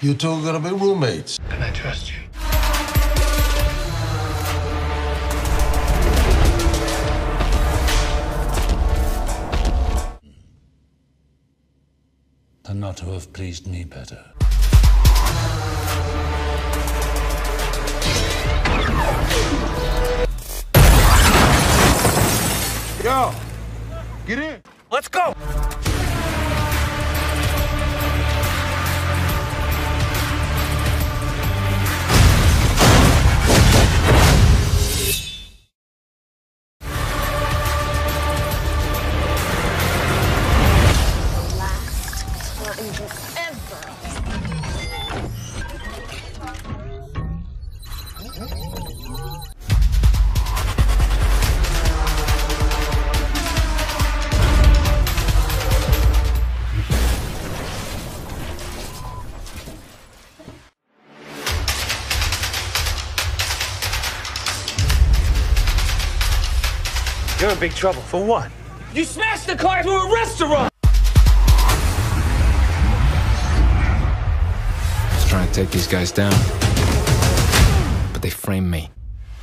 You two are gonna be roommates. Can I trust you? Than not to have pleased me better. Yo, get in. Let's go! You're in big trouble. For what? You smashed the car into a restaurant! I was trying to take these guys down, but they framed me.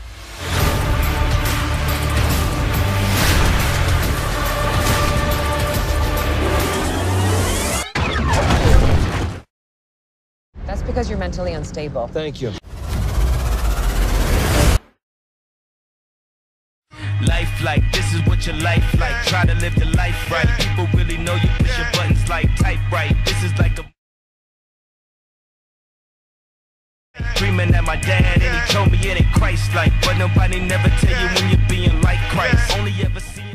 That's because you're mentally unstable. Thank you. Life like, this is what your life like. Try to live the life right. People really know you push your buttons like type right. This is like a dreaming at my dad and he told me it ain't Christ-like. But nobody never tell you when you're being like Christ. Only ever see